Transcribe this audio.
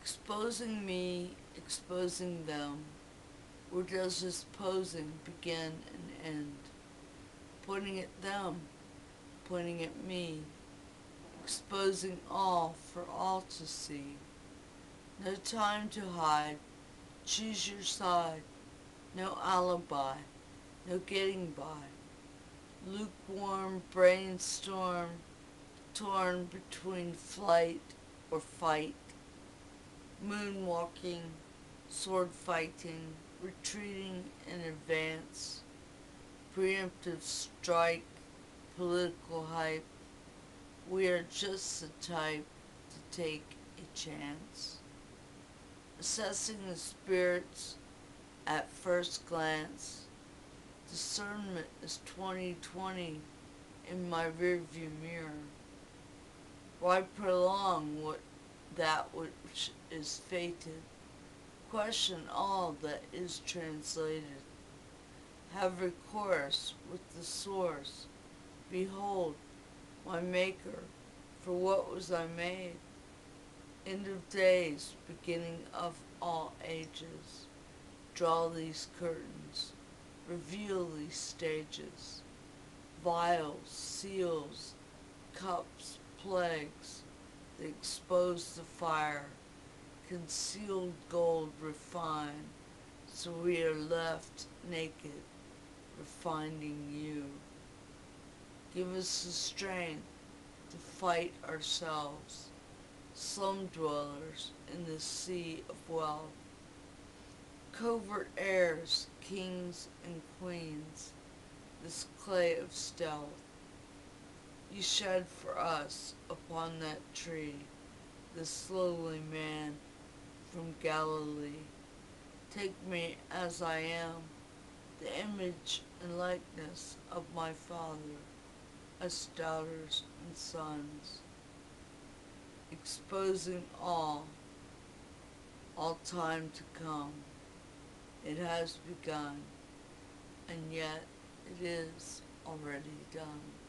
exposing me, exposing them. Where does this posing begin and end? Pointing at them, pointing at me, exposing all for all to see. No time to hide, choose your side, no alibi, no getting by. Lukewarm brainstorm, torn between flight or fight. Moonwalking, sword fighting, retreating in advance. Preemptive strike, political hype. We are just the type to take a chance. Assessing the spirits at first glance. Discernment is 2020 in my rearview mirror. Why prolong that which is fated? Question all that is translated. Have recourse with the source. Behold, my maker, for what was I made? End of days, beginning of all ages. Draw these curtains, reveal these stages. Vials, seals, cups, plagues, they expose the fire. Concealed gold refined, so we are left naked, refining you. Give us the strength to fight ourselves, slum dwellers in this sea of wealth. Covert heirs, kings and queens, this clay of stealth. You shed for us upon that tree, this lowly man from Galilee. Take me as I am, the image and likeness of my Father, as daughters and sons, exposing all time to come. It has begun, and yet it is already done.